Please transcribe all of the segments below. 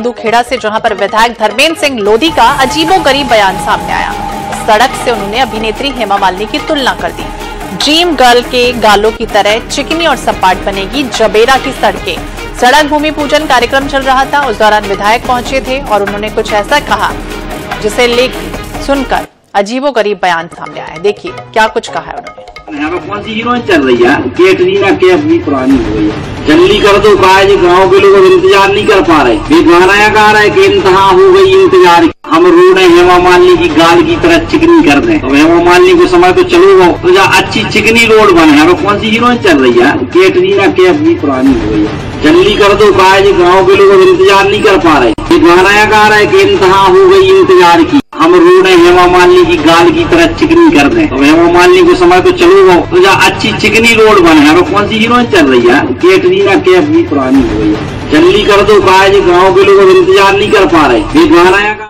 खेड़ा से, जहां पर विधायक धर्मेंद्र सिंह लोधी का अजीबोगरीब बयान सामने आया। सड़क से उन्होंने अभिनेत्री हेमा मालिनी की तुलना कर दी। ड्रीम गर्ल के गालों की तरह चिकनी और सपाट बनेगी जबेरा की सड़कें। सड़क भूमि पूजन कार्यक्रम चल रहा था, उस दौरान विधायक पहुंचे थे और उन्होंने कुछ ऐसा कहा जिसे सुनकर अजीबोगरीब बयान सामने आया। देखिए क्या कुछ कहा है उन्होंने। यहाँ पे कौन सी हीरोइन चल रही है? कैटरीना कैफ भी पुरानी हो गई है। जल्दी कर दो, गाँव के लोग इंतजार नहीं कर पा रहे। ये गाना गा रहा है कि इंतहा हो गई इंतजार। हम रोडे हेमा मालिनी की गाल की तरह चिकनी कर दें, तो हेमा मालिनी को समय तो चलो तो जा अच्छी चिकनी रोड बने। यहाँ पे कौन सी हीरोइन चल रही है? कैटरीना कैफ भी पुरानी हो गई है। जल्दी कर दो, गाँव के लोग इंतजार नहीं कर पा रहे। ये गाना गा रहा है कि इंतहा हो गई इंतजार की। हम रोडे हेमा मालिनी की गाल की तरह चिकनी कर दें, तो हेमा मालिनी को समय तो चलो तो जा अच्छी चिकनी रोड बने। यहाँ पे कौन सी हीरोइन चल रही है? कैटरीना कैफ भी पुरानी हो गई है। जल्दी कर दो, गाँव के लोग इंतजार नहीं कर पा रहे। ये गाना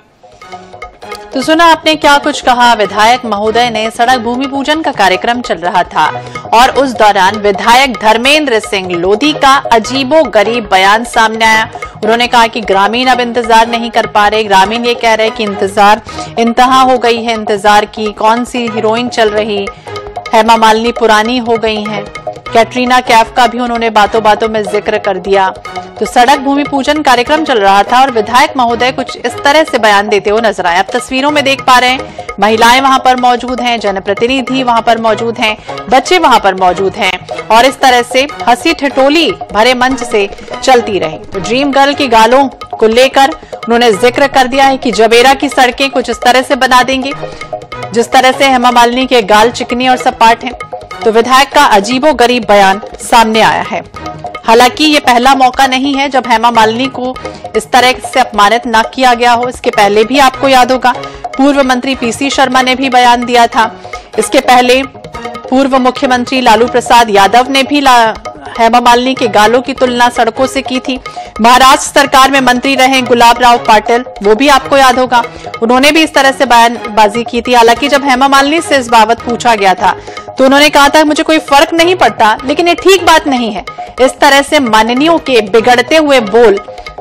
तो सुना आपने क्या कुछ कहा। विधायक महोदय ने, सड़क भूमि पूजन का कार्यक्रम चल रहा था और उस दौरान विधायक धर्मेंद्र सिंह लोधी का अजीबोगरीब बयान सामने आया। उन्होंने कहा कि ग्रामीण अब इंतजार नहीं कर पा रहे। ग्रामीण ये कह रहे कि इंतहा हो गई है इंतजार की। कौन सी हीरोइन चल रही, हेमा मालिनी पुरानी हो गई हैं। कैटरीना कैफ का भी उन्होंने बातों बातों में जिक्र कर दिया। तो सड़क भूमि पूजन कार्यक्रम चल रहा था और विधायक महोदय कुछ इस तरह से बयान देते हुए नजर आए। आप तस्वीरों में देख पा रहे हैं, महिलाएं वहां पर मौजूद हैं, जनप्रतिनिधि वहां पर मौजूद हैं, बच्चे वहां पर मौजूद हैं और इस तरह से हंसी ठिठोली भरे मंच से चलती रही। तो ड्रीम गर्ल की गालों को लेकर उन्होंने जिक्र कर दिया है कि जबेरा की सड़कें कुछ इस तरह से बना देंगे जिस तरह से हेमा मालिनी के गाल चिकनी और सपाट हैं। तो विधायक का अजीबोगरीब बयान सामने आया है। हालांकि ये पहला मौका नहीं है जब हेमा मालिनी को इस तरह से अपमानित न किया गया हो। इसके पहले भी आपको याद होगा पूर्व मंत्री पीसी शर्मा ने भी बयान दिया था। इसके पहले पूर्व मुख्यमंत्री लालू प्रसाद यादव ने भी हेमा मालिनी के गालों की तुलना सड़कों से की थी। महाराष्ट्र सरकार में मंत्री रहे गुलाब राव पाटिल, वो भी आपको याद होगा, उन्होंने भी इस तरह से बयानबाजी की थी। हालांकि जब हेमा मालिनी से इस बाबत पूछा गया था तो उन्होंने कहा था मुझे कोई फर्क नहीं पड़ता, लेकिन ये ठीक बात नहीं है। इस तरह से माननीयों के बिगड़ते हुए बोल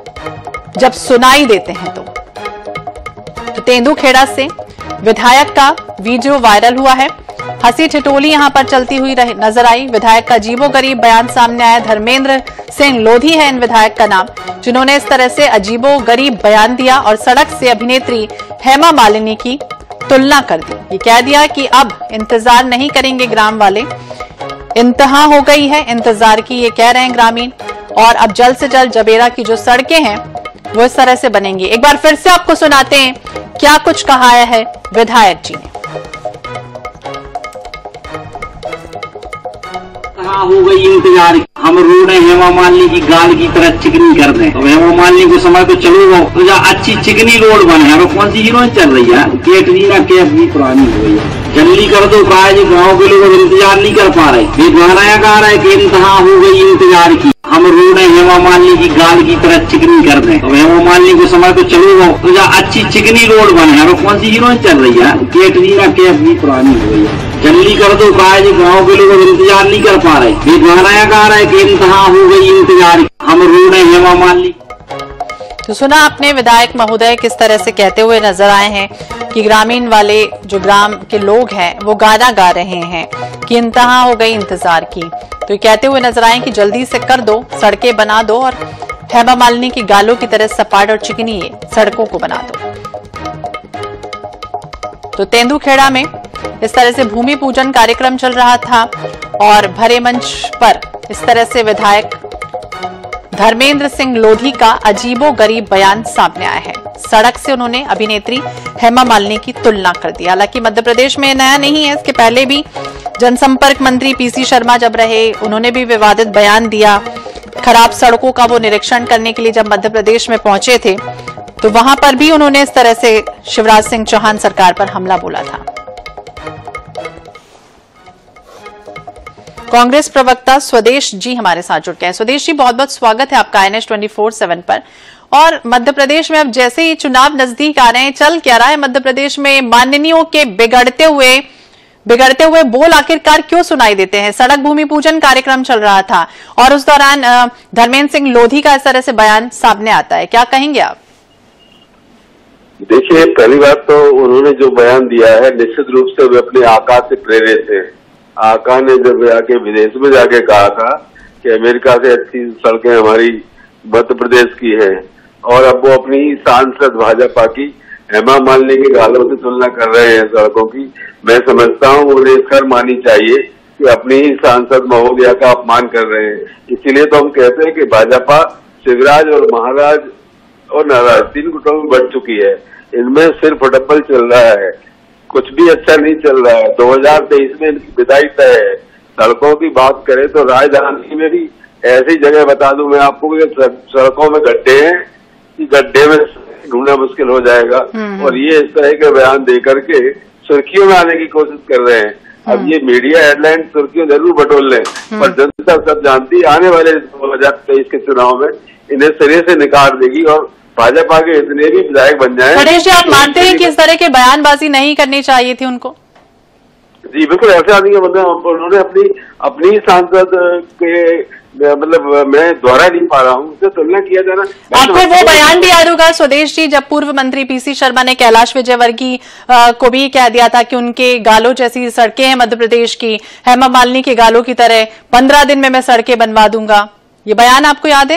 जब सुनाई देते हैं तो तेंदू खेड़ा से विधायक का वीडियो वायरल हुआ है। हंसी ठिठोली यहां पर चलती हुई नजर आई। विधायक का अजीबोगरीब बयान सामने आया। धर्मेंद्र सिंह लोधी है इन विधायक का नाम, जिन्होंने इस तरह से अजीबोगरीब बयान दिया और सड़क से अभिनेत्री हेमा मालिनी की तुलना कर दी। ये कह दिया कि अब इंतजार नहीं करेंगे ग्राम वाले, इंतहा हो गई है इंतजार की, ये कह रहे हैं ग्रामीण। और अब जल्द से जल्द जबेरा की जो सड़कें हैं वो इस तरह से बनेंगी। एक बार फिर से आपको सुनाते हैं क्या कुछ कहा है विधायक जी ने। हो गई इंतजार, हम रोडे हेमा मालिनी की गाल की तरह चिकनी कर दें, तो हेमा मालिनी को समय तो चलो तो जा अच्छी चिकनी रोड बने। यहाँ पे कौन सी हीरोइन चल रही है? कैटरीना कैफ भी पुरानी हो गई है। जल्दी कर दो, गाँव के लोग इंतजार नहीं कर पा रहे। ये गाना गा रहा है कि इंतहा हो गई इंतजार की। हम रोडे हेमा मालिनी की गाल की तरह चिकनी कर दें, तो हेमा मालिनी को समय तो चलो तो जा अच्छी चिकनी रोड बने। यहाँ पे कौन सी हीरोइन चल रही है? कैटरीना कैफ भी पुरानी हो गई है। जल्दी कर दो, गाँव के लोग इंतजार नहीं कर पा रहे। ये गाना गा रहा है कि इंतहा हो गई इंतजार की। हम रोडे हेमा मालिनी। तो सुना आपने विधायक महोदय किस तरह से कहते हुए नजर आए हैं कि ग्रामीण वाले जो ग्राम के लोग हैं वो गाना गा रहे हैं कि इंतहा हो गई इंतजार की। तो ये कहते हुए नजर आए कि जल्दी से कर दो, सड़कें बना दो और हेमा मालिनी की गालों की तरह सपाट और चिकनी सड़कों को बना दो। तो तेंदूखेड़ा में इस तरह से भूमि पूजन कार्यक्रम चल रहा था और भरे मंच पर इस तरह से विधायक धर्मेंद्र सिंह लोधी का अजीबोगरीब बयान सामने आया है। सड़क से उन्होंने अभिनेत्री हेमा मालिनी की तुलना कर दी। हालांकि मध्य प्रदेश में नया नहीं है, इसके पहले भी जनसंपर्क मंत्री पीसी शर्मा जब रहे उन्होंने भी विवादित बयान दिया। खराब सड़कों का वो निरीक्षण करने के लिए जब मध्य प्रदेश में पहुंचे थे तो वहां पर भी उन्होंने इस तरह से शिवराज सिंह चौहान सरकार पर हमला बोला था। कांग्रेस प्रवक्ता स्वदेश जी हमारे साथ जुड़ गए हैं। स्वदेश जी, बहुत बहुत स्वागत है आपका INS 24/7 पर। और मध्य प्रदेश में अब जैसे ही चुनाव नजदीक आ रहे हैं, चल क्या रहा है मध्य प्रदेश में? माननीयों के बिगड़ते हुए बिगड़ते हुए बोल आखिरकार क्यों सुनाई देते हैं? सड़क भूमि पूजन कार्यक्रम चल रहा था और उस दौरान धर्मेंद्र सिंह लोधी का इस तरह से बयान सामने आता है, क्या कहेंगे आप? देखिए, पहली बात तो उन्होंने जो बयान दिया है निश्चित रूप से वे अपने आका से प्रेरित है। आका ने जब जाके विदेश में जाके कहा था कि अमेरिका से अच्छी सड़कें हमारी मध्य प्रदेश की है, और अब वो अपनी सांसद भाजपा की हेमा मालिनी के गालों से तुलना कर रहे हैं सड़कों की। मैं समझता हूँ उन्हें शर्म आनी चाहिए कि अपनी ही सांसद महोदया का अपमान कर रहे हैं। इसीलिए तो हम कहते हैं कि भाजपा शिवराज और महाराज और नाराज 3 गुटों में बढ़ चुकी है। इनमें सिर्फ डब्बल चल रहा है, कुछ भी अच्छा नहीं चल रहा है। 2023 में इनकी विदाई तय है। सड़कों की बात करें तो राजधानी में भी ऐसी जगह बता दूं मैं आपको कि सड़कों में गड्ढे हैं कि गड्ढे में ढूंढना मुश्किल हो जाएगा, और ये इस तरह के बयान दे करके सुर्खियों में आने की कोशिश कर रहे हैं। अब ये मीडिया हेडलाइन सुर्खियों जरूर बटोर लें, पर जनता सब जानती है आने वाले 2023 के चुनाव में इन्हें सिरे से निकाल देगी और भाजपा के इतने भी विधायक बन जाए। गणेश जी, आप मानते हैं कि इस तरह के बयानबाजी नहीं करनी चाहिए थी उनको? जी बिल्कुल, ऐसा नहीं है। मतलब उन्होंने अपनी सांसद के मतलब मैं दोहरा नहीं पा रहा हूँ, उससे तुलना किया जाना। आपको वो बयान भी याद होगा स्वदेश जी, जब पूर्व मंत्री पीसी शर्मा ने कैलाश विजयवर्गीय को भी कह दिया था कि उनके गालों जैसी सड़कें हैं मध्य प्रदेश की, हेमा मालिनी के गालों की तरह 15 दिन में मैं सड़कें बनवा दूंगा। ये बयान आपको याद है?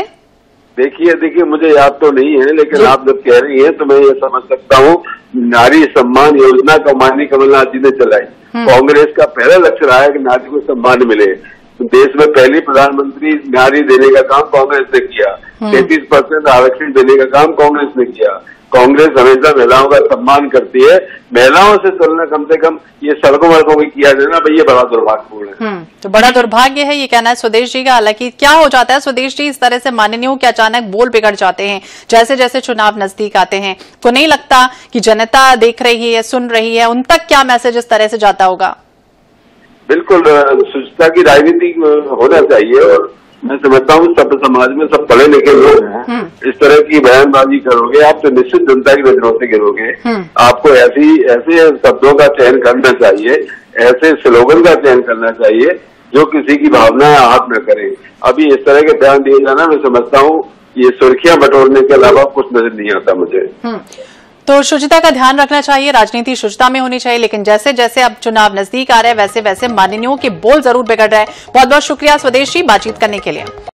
देखिए मुझे याद तो नहीं है, लेकिन आप जब कह रही हैं तो मैं ये समझ सकता हूँ। नारी सम्मान योजना को माननीय कमलनाथ जी ने चलाई। कांग्रेस का पहला लक्ष्य रहा है कि नारी को सम्मान मिले। देश में पहली प्रधानमंत्री नारी देने का काम कांग्रेस ने किया। 33% आरक्षण देने का काम कांग्रेस ने किया। कांग्रेस हमेशा महिलाओं का सम्मान करती है। महिलाओं से तुलना कम से कम ये सड़कों वड़कों की किया जाए ना भाई, ये बड़ा दुर्भाग्यपूर्ण है। तो बड़ा दुर्भाग्य है, ये कहना है स्वदेश जी का। हालांकि क्या हो जाता है स्वदेश जी, इस तरह से माननीयों के अचानक बोल बिगड़ जाते हैं जैसे जैसे चुनाव नजदीक आते हैं। को नहीं लगता कि जनता देख रही है, सुन रही है, उन तक क्या मैसेज इस तरह से जाता होगा? बिल्कुल, शुचिता की राजनीति होना चाहिए, और मैं समझता हूँ सब समाज में सब पढ़े लिखे लोग हैं। इस तरह की बयानबाजी करोगे आप तो निश्चित जनता की नजरों से गिरोगे। आपको ऐसे शब्दों का चयन करना चाहिए, ऐसे स्लोगन का चयन करना चाहिए जो किसी की भावनाएं आहत न करें। अभी इस तरह के बयान दिए जाना मैं समझता हूँ ये सुर्खियां बटोरने के अलावा कुछ नजर नहीं आता मुझे। तो शुचिता का ध्यान रखना चाहिए, राजनीति शुचिता में होनी चाहिए, लेकिन जैसे जैसे अब चुनाव नजदीक आ रहे हैं वैसे वैसे माननीयों के बोल जरूर बिगड़ रहे हैं। बहुत बहुत शुक्रिया स्वदेश जी बातचीत करने के लिए।